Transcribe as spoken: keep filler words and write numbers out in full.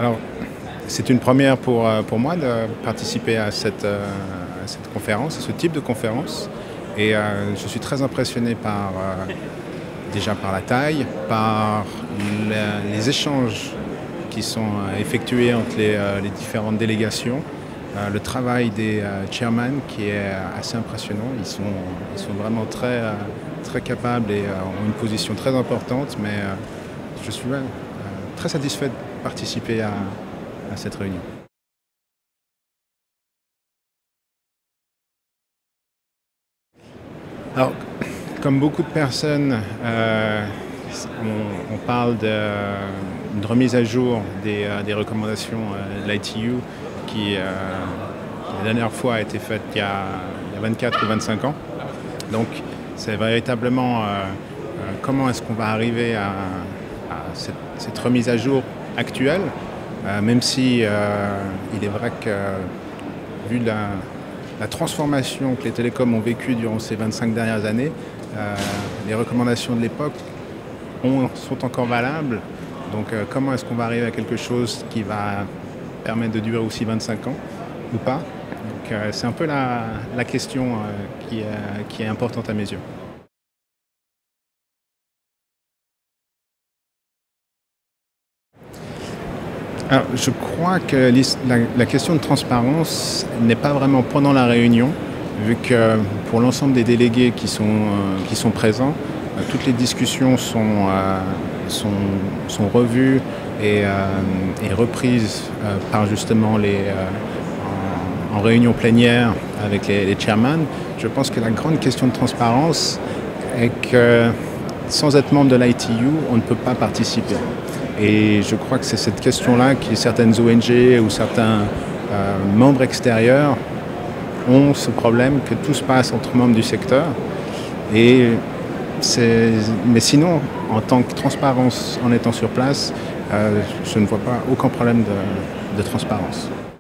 Alors, c'est une première pour, euh, pour moi de participer à cette, euh, à cette conférence, à ce type de conférence. Et euh, je suis très impressionné par, euh, déjà par la taille, par la- les échanges qui sont euh, effectués entre les, euh, les différentes délégations, euh, le travail des euh, chairmen qui est assez impressionnant. Ils sont, ils sont vraiment très, euh, très capables et euh, ont une position très importante, mais euh, je suis ouais, euh, très satisfait de participer à, à cette réunion. Alors, comme beaucoup de personnes, euh, on, on parle d'une remise à jour des, euh, des recommandations euh, de l'I T U qui, euh, la dernière fois, a été faite il y a, il y a vingt-quatre ou vingt-cinq ans. Donc, c'est véritablement euh, euh, comment est-ce qu'on va arriver à, à cette, cette remise à jour actuelle, euh, même si euh, il est vrai que, vu la, la transformation que les télécoms ont vécue durant ces vingt-cinq dernières années, euh, les recommandations de l'époque sont encore valables. Donc euh, comment est-ce qu'on va arriver à quelque chose qui va permettre de durer aussi vingt-cinq ans ou pas? Donc euh, c'est un peu la, la question euh, qui, euh, qui est importante à mes yeux. Alors, je crois que la, la question de transparence n'est pas vraiment pendant la réunion, vu que pour l'ensemble des délégués qui sont, euh, qui sont présents, euh, toutes les discussions sont, euh, sont, sont revues et, euh, et reprises euh, par justement les, euh, en, en réunion plénière avec les, les chairmen. Je pense que la grande question de transparence est que sans être membre de l'I T U, on ne peut pas participer. Et je crois que c'est cette question-là que certaines O N G ou certains euh, membres extérieurs ont ce problème que tout se passe entre membres du secteur. Et mais sinon, en tant que transparence, en étant sur place, euh, je ne vois pas aucun problème de, de transparence.